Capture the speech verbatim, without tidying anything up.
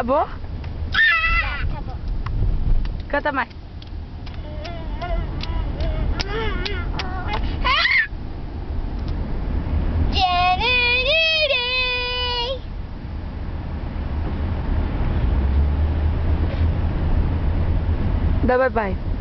Acabou? Já, acabou. Canta mais. Dá bye bye.